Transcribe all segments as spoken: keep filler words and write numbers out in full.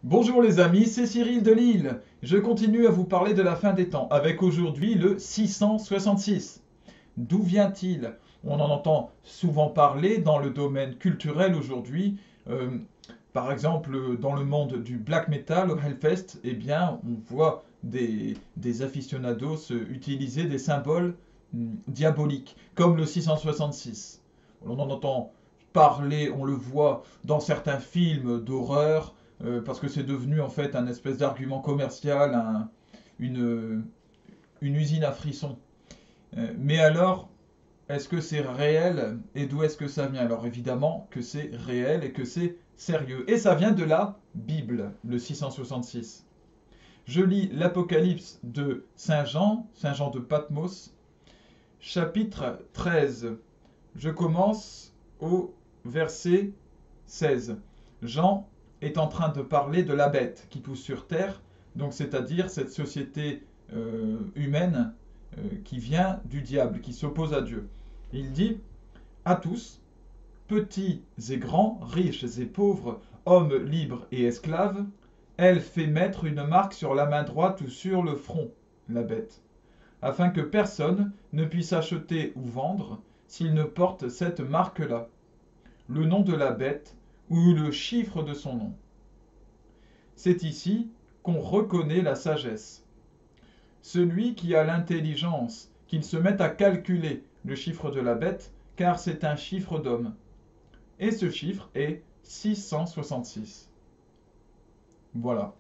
Bonjour les amis, c'est Cyril de Lille. Je continue à vous parler de la fin des temps avec aujourd'hui le six cent soixante-six. D'où vient-il? On en entend souvent parler dans le domaine culturel aujourd'hui. Euh, par exemple, dans le monde du black metal au Hellfest, eh bien, on voit des, des aficionados utiliser des symboles hum, diaboliques, comme le six cent soixante-six. On en entend parler, on le voit dans certains films d'horreur, euh, parce que c'est devenu en fait un espèce d'argument commercial, un- une, une usine à frissons. Euh, mais alors, est-ce que c'est réel et d'où est-ce que ça vient? Alors évidemment que c'est réel et que c'est sérieux. Et ça vient de la Bible, le six cent soixante-six. Je lis l'Apocalypse de Saint Jean, Saint Jean de Patmos, chapitre treize. Je commence au verset seize. Jean est en train de parler de la bête qui pousse sur terre, donc c'est-à-dire cette société euh, humaine euh, qui vient du diable, qui s'oppose à Dieu. Il dit à tous, petits et grands, riches et pauvres, hommes libres et esclaves, elle fait mettre une marque sur la main droite ou sur le front, la bête, afin que personne ne puisse acheter ou vendre s'il ne porte cette marque-là, le nom de la bête ou le chiffre de son nom. C'est ici qu'on reconnaît la sagesse. Celui qui a l'intelligence, qu'il se mette à calculer le chiffre de la bête, car c'est un chiffre d'homme. Et ce chiffre est six cent soixante-six. Voilà.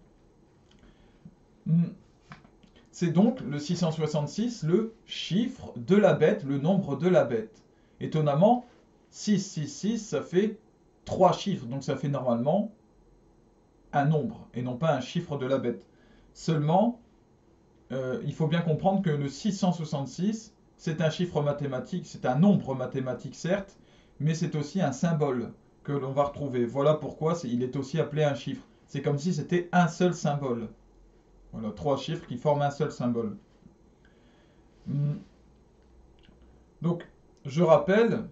C'est donc le six cent soixante-six, le chiffre de la bête, le nombre de la bête. Étonnamment, six cent soixante-six, ça fait trois chiffres, donc ça fait normalement un nombre, et non pas un chiffre de la bête. Seulement, euh, il faut bien comprendre que le six cent soixante-six, c'est un chiffre mathématique, c'est un nombre mathématique certes, mais c'est aussi un symbole que l'on va retrouver. Voilà pourquoi il est aussi appelé un chiffre. C'est comme si c'était un seul symbole. Voilà, trois chiffres qui forment un seul symbole. Hmm. Donc, je rappelle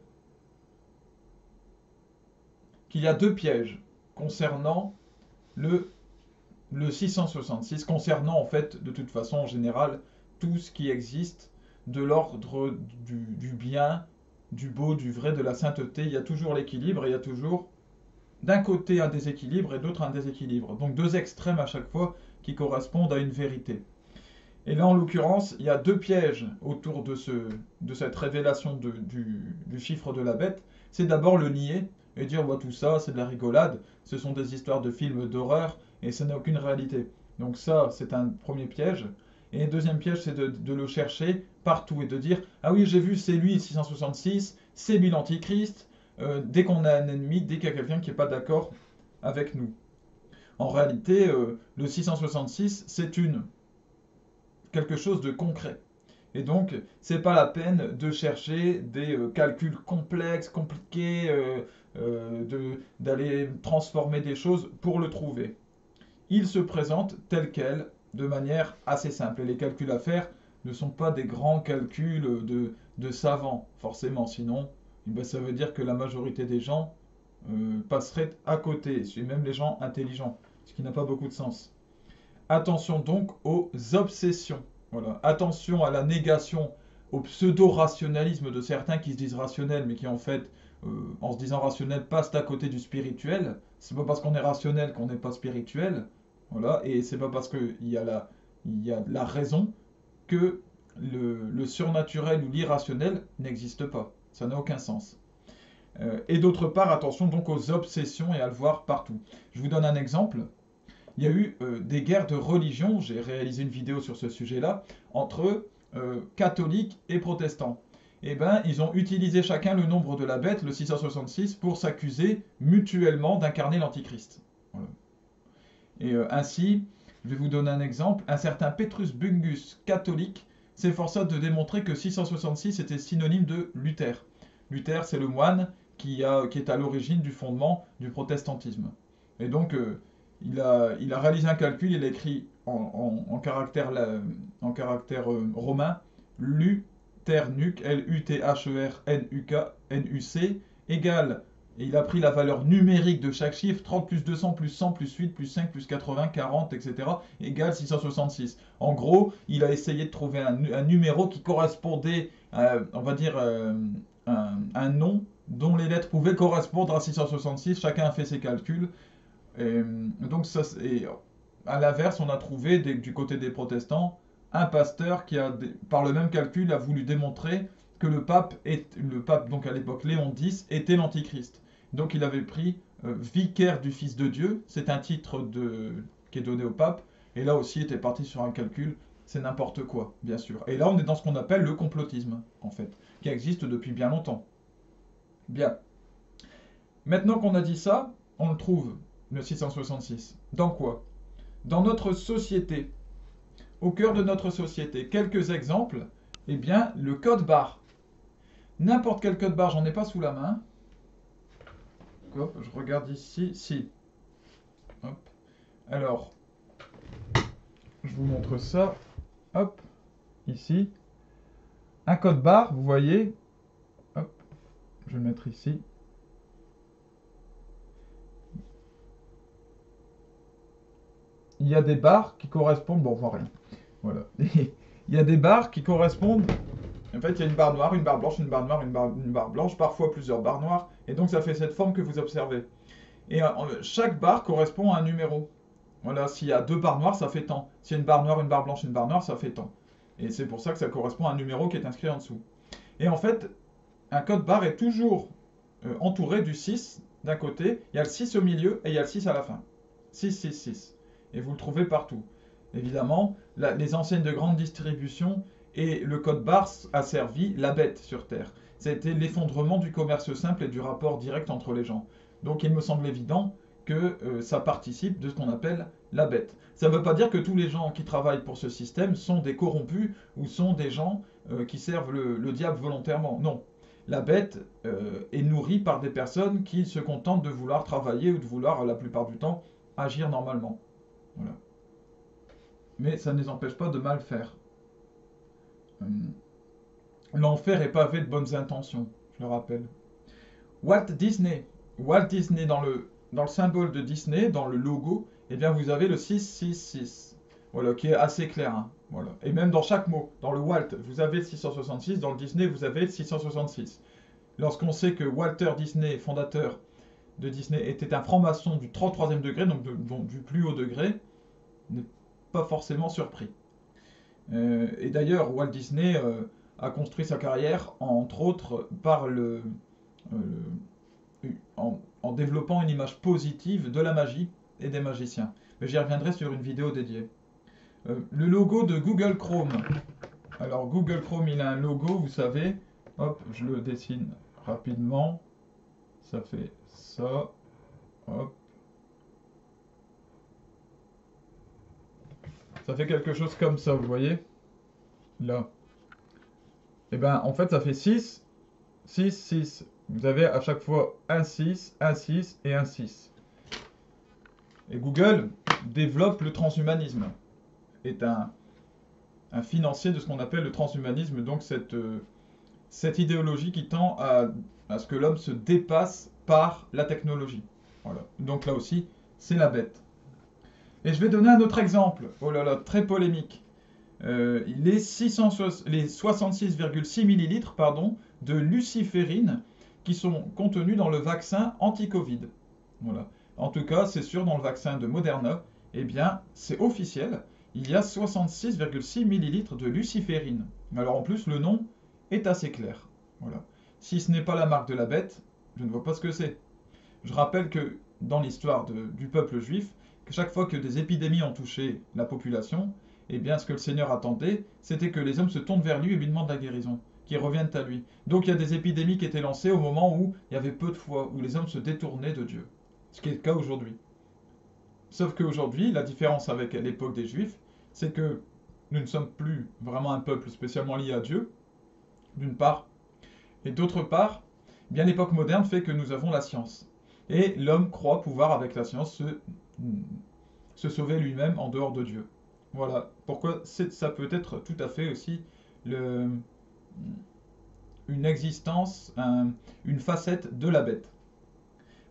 qu'il y a deux pièges concernant le, le six cent soixante-six, concernant en fait, de toute façon, en général, tout ce qui existe de l'ordre du, du bien, du beau, du vrai, de la sainteté. Il y a toujours l'équilibre et il y a toujours d'un côté un déséquilibre et d'autre un déséquilibre. Donc deux extrêmes à chaque fois qui correspondent à une vérité. Et là, en l'occurrence, il y a deux pièges autour de, ce, de cette révélation de, du, du chiffre de la bête. C'est d'abord le nier et dire bah, tout ça, c'est de la rigolade, ce sont des histoires de films d'horreur et ça n'a aucune réalité. Donc ça, c'est un premier piège. Et le deuxième piège, c'est de, de le chercher partout et de dire ah oui, j'ai vu, c'est lui, six cent soixante-six, c'est lui l'antichrist. Euh, dès qu'on a un ennemi, dès qu'il y a quelqu'un qui n'est pas d'accord avec nous. En réalité, euh, le six cent soixante-six, c'est une quelque chose de concret. Et donc, c'est pas la peine de chercher des euh, calculs complexes, compliqués, euh, euh, de- d'aller transformer des choses pour le trouver. Il se présente tel quel, de manière assez simple. Et les calculs à faire ne sont pas des grands calculs de, de savants, forcément. Sinon, eh ben, ça veut dire que la majorité des gens euh, passeraient à côté, et même les gens intelligents, ce qui n'a pas beaucoup de sens. Attention donc aux obsessions. Voilà. Attention à la négation, au pseudo-rationalisme de certains qui se disent rationnels, mais qui en fait, euh, en se disant rationnels, passent à côté du spirituel. C'est pas parce qu'on est rationnel qu'on n'est pas spirituel. Voilà. Et c'est pas parce qu'il y a la, il y a la raison que le, le surnaturel ou l'irrationnel n'existe pas. Ça n'a aucun sens. Euh, et d'autre part, attention donc aux obsessions et à le voir partout. Je vous donne un exemple. Il y a eu euh, des guerres de religion, j'ai réalisé une vidéo sur ce sujet-là, entre euh, catholiques et protestants. Eh bien, ils ont utilisé chacun le nombre de la bête, le six cent soixante-six, pour s'accuser mutuellement d'incarner l'Antichrist. Voilà. Et euh, ainsi, je vais vous donner un exemple, un certain Petrus Bungus, catholique, s'efforça de démontrer que six cent soixante-six était synonyme de Luther. Luther, c'est le moine qui, a, qui est à l'origine du fondement du protestantisme. Et donc, euh, il, a, il a réalisé un calcul, il a écrit en, en, en caractère, en caractère euh, romain, Luthernuc, L U T H E R N U K, N U C, égale Et il a pris la valeur numérique de chaque chiffre, trente plus deux cents plus cent plus huit plus cinq plus quatre-vingts, quarante, et cetera, égale six cent soixante-six. En gros, il a essayé de trouver un, un numéro qui correspondait, à, on va dire, euh, un, un nom dont les lettres pouvaient correspondre à six cent soixante-six. Chacun a fait ses calculs. Et, donc, ça, et à l'inverse, on a trouvé des, du côté des protestants un pasteur qui, a, par le même calcul, a voulu démontrer que le pape, est, le pape donc à l'époque Léon X, était l'Antichrist. Donc il avait pris euh, vicaire du Fils de Dieu, c'est un titre de, qui est donné au pape, et là aussi il était parti sur un calcul, c'est n'importe quoi, bien sûr. Et là on est dans ce qu'on appelle le complotisme, en fait, qui existe depuis bien longtemps. Bien. Maintenant qu'on a dit ça, on le trouve, le six cent soixante-six. Dans quoi? Dans notre société. Au cœur de notre société. Quelques exemples. Eh bien, le code barre. N'importe quel code barre, j'en ai pas sous la main. Hop, je regarde ici. Si. Hop. Alors, je vous montre ça. Hop. Ici. Un code barre, vous voyez. Hop. Je vais le mettre ici. Il y a des barres qui correspondent. Bon, on voit rien. Voilà. Il y a des barres qui correspondent. En fait, il y a une barre noire, une barre blanche, une barre noire, une barre, une barre blanche, parfois plusieurs barres noires. Et donc, ça fait cette forme que vous observez. Et euh, chaque barre correspond à un numéro. Voilà, s'il y a deux barres noires, ça fait tant. S'il y a une barre noire, une barre blanche, une barre noire, ça fait tant. Et c'est pour ça que ça correspond à un numéro qui est inscrit en dessous. Et en fait, un code barre est toujours euh, entouré du six d'un côté. Il y a le six au milieu et il y a le six à la fin. six, six, six. Et vous le trouvez partout. Évidemment, la, les enseignes de grande distribution et le code barre a servi la bête sur Terre. C'était l'effondrement du commerce simple et du rapport direct entre les gens. Donc il me semble évident que euh, ça participe de ce qu'on appelle la bête. Ça ne veut pas dire que tous les gens qui travaillent pour ce système sont des corrompus ou sont des gens euh, qui servent le, le diable volontairement. Non. La bête euh, est nourrie par des personnes qui se contentent de vouloir travailler ou de vouloir, la plupart du temps, agir normalement. Voilà. Mais ça ne les empêche pas de mal faire. Hum. L'enfer est pavé de bonnes intentions, je le rappelle. Walt Disney. Walt Disney, dans le, dans le symbole de Disney, dans le logo, eh bien vous avez le six six six. Voilà, qui est assez clair. Hein, voilà. Et même dans chaque mot. Dans le Walt, vous avez le six cent soixante-six. Dans le Disney, vous avez le six cent soixante-six. Lorsqu'on sait que Walter Disney, fondateur de Disney, était un franc-maçon du trente-troisième degré, donc, de, donc du plus haut degré, n'est pas forcément surpris. Euh, et d'ailleurs, Walt Disney euh, a construit sa carrière, entre autres, par le, euh, en, en développant une image positive de la magie et des magiciens. Mais j'y reviendrai sur une vidéo dédiée. Euh, le logo de Google Chrome. Alors, Google Chrome, il a un logo, vous savez. Hop, je le dessine rapidement. Ça fait ça. Hop. Ça fait quelque chose comme ça, vous voyez? Là. Et bien, en fait, ça fait six, six, six. Vous avez à chaque fois un six, un six et un six. Et Google développe le transhumanisme. Est un, un financier de ce qu'on appelle le transhumanisme, donc cette, euh, cette idéologie qui tend à, à ce que l'homme se dépasse par la technologie. Voilà. Donc là aussi, c'est la bête. Et je vais donner un autre exemple. Oh là là, très polémique. Euh, les, les soixante-six virgule six millilitres pardon, de luciférine qui sont contenus dans le vaccin anti-Covid. Voilà. En tout cas, c'est sûr, dans le vaccin de Moderna, eh bien, c'est officiel, il y a soixante-six virgule six millilitres de luciférine. Alors en plus, le nom est assez clair. Voilà. Si ce n'est pas la marque de la bête, je ne vois pas ce que c'est. Je rappelle que dans l'histoire du peuple juif, que chaque fois que des épidémies ont touché la population, eh bien, ce que le Seigneur attendait, c'était que les hommes se tournent vers lui et lui demandent la guérison, qu'ils reviennent à lui. Donc il y a des épidémies qui étaient lancées au moment où il y avait peu de foi, où les hommes se détournaient de Dieu. Ce qui est le cas aujourd'hui. Sauf qu'aujourd'hui, la différence avec l'époque des Juifs, c'est que nous ne sommes plus vraiment un peuple spécialement lié à Dieu, d'une part, et d'autre part, eh bien l'époque moderne fait que nous avons la science. Et l'homme croit pouvoir, avec la science, se, se sauver lui-même en dehors de Dieu. Voilà pourquoi ça peut être tout à fait aussi le, une existence, un, une facette de la bête.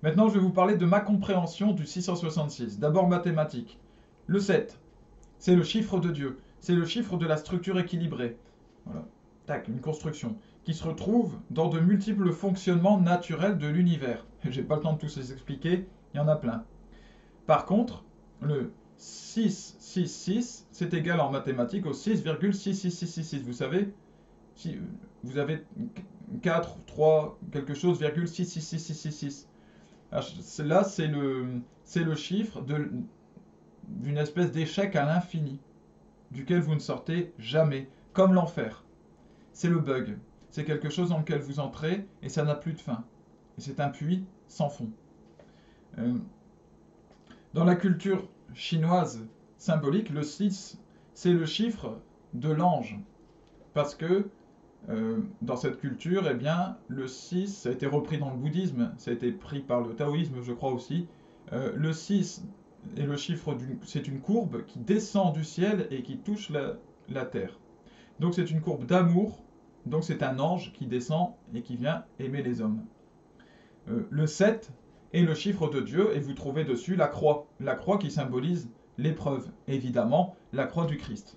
Maintenant, je vais vous parler de ma compréhension du six cent soixante-six. D'abord, mathématiques. Le sept, c'est le chiffre de Dieu. C'est le chiffre de la structure équilibrée. Voilà. Tac, une construction qui se retrouve dans de multiples fonctionnements naturels de l'univers. J'ai pas le temps de tous les expliquer, il y en a plein. Par contre, le six cent soixante-six, c'est égal en mathématiques au six virgule six six six six six. Vous savez, si vous avez quatre, trois, quelque chose, virgule six six six six six six. Là, c'est le, c'est le chiffre d'une espèce d'échec à l'infini, duquel vous ne sortez jamais, comme l'enfer. C'est le bug. C'est quelque chose dans lequel vous entrez et ça n'a plus de fin. Et c'est un puits sans fond. Euh, dans la culture chinoise symbolique, le six, c'est le chiffre de l'ange. Parce que euh, dans cette culture, eh bien, le six, ça a été repris dans le bouddhisme, ça a été pris par le taoïsme, je crois aussi. Euh, le six est le chiffre d'une, c'est une courbe qui descend du ciel et qui touche la, la terre. Donc c'est une courbe d'amour. Donc c'est un ange qui descend et qui vient aimer les hommes. Euh, le sept est le chiffre de Dieu et vous trouvez dessus la croix. La croix qui symbolise l'épreuve. Évidemment, la croix du Christ.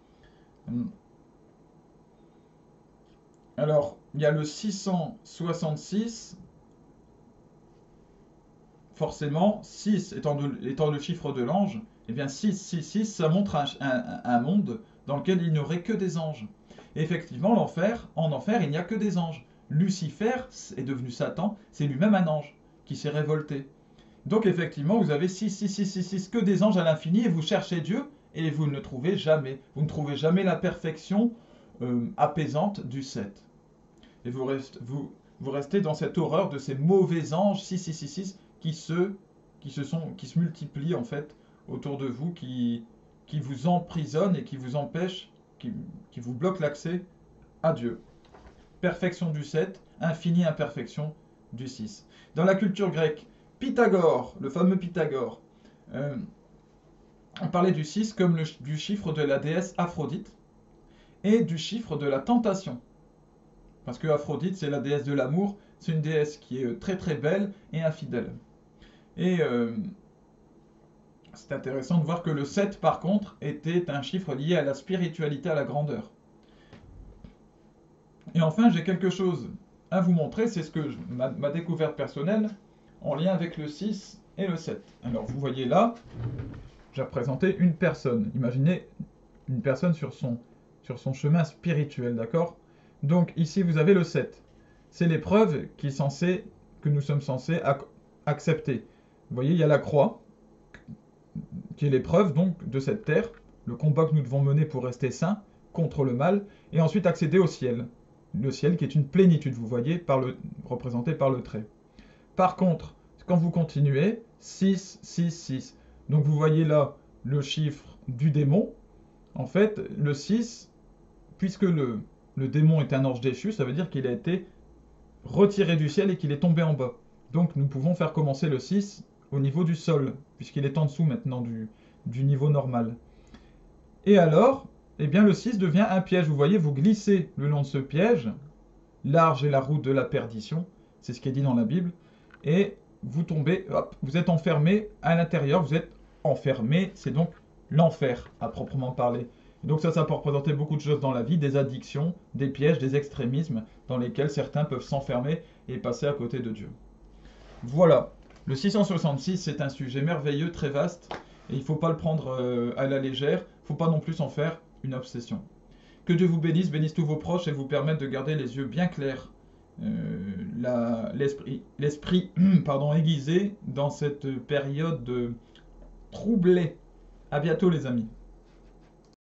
Alors, il y a le six cent soixante-six. Forcément, six étant, de, étant le chiffre de l'ange, eh bien six cent soixante-six, ça montre un, un, un monde dans lequel il n'y aurait que des anges. Et effectivement, l'enfer, en enfer, il n'y a que des anges. Lucifer est devenu Satan, c'est lui-même un ange qui s'est révolté. Donc effectivement, vous avez six six six six six, que des anges à l'infini, et vous cherchez Dieu, et vous ne le trouvez jamais. Vous ne trouvez jamais la perfection euh, apaisante du sept. Et vous, reste, vous, vous restez dans cette horreur de ces mauvais anges six six six six qui se, qui se, sont, qui se multiplient en fait autour de vous, qui, qui vous emprisonnent et qui vous empêchent, qui, qui vous bloquent l'accès à Dieu. Perfection du sept, infinie imperfection du six. Dans la culture grecque, Pythagore, le fameux Pythagore, euh, on parlait du six comme le, du chiffre de la déesse Aphrodite et du chiffre de la tentation. Parce que Aphrodite, c'est la déesse de l'amour, c'est une déesse qui est très très belle et infidèle. Et euh, c'est intéressant de voir que le sept, par contre, était un chiffre lié à la spiritualité, à la grandeur. Et enfin, j'ai quelque chose à vous montrer, c'est ce que je, ma, ma découverte personnelle en lien avec le six et le sept. Alors, vous voyez là, j'ai représenté une personne. Imaginez une personne sur son, sur son chemin spirituel, d'accord? Donc, ici, vous avez le sept. C'est l'épreuve qui est censée, que nous sommes censés ac accepter. Vous voyez, il y a la croix, qui est l'épreuve donc de cette terre, le combat que nous devons mener pour rester saints contre le mal, et ensuite accéder au ciel. Le ciel qui est une plénitude, vous voyez, par le, représenté par le trait. Par contre, quand vous continuez, six, six, six. Donc vous voyez là le chiffre du démon. En fait, le six, puisque le, le démon est un ange déchu, ça veut dire qu'il a été retiré du ciel et qu'il est tombé en bas. Donc nous pouvons faire commencer le six au niveau du sol, puisqu'il est en dessous maintenant du, du niveau normal. Et alors, eh bien le six devient un piège. Vous voyez, vous glissez le long de ce piège. Large est la route de la perdition, c'est ce qui est dit dans la Bible. Et vous tombez, hop, vous êtes enfermé à l'intérieur, vous êtes enfermé, c'est donc l'enfer à proprement parler. Donc ça, ça peut représenter beaucoup de choses dans la vie, des addictions, des pièges, des extrémismes dans lesquels certains peuvent s'enfermer et passer à côté de Dieu. Voilà, le six cent soixante-six, c'est un sujet merveilleux, très vaste, et il ne faut pas le prendre euh, à la légère, il ne faut pas non plus en faire une obsession. Que Dieu vous bénisse, bénisse tous vos proches et vous permette de garder les yeux bien clairs, euh, l'esprit l'esprit pardon, aiguisé dans cette période de troublée. À bientôt les amis.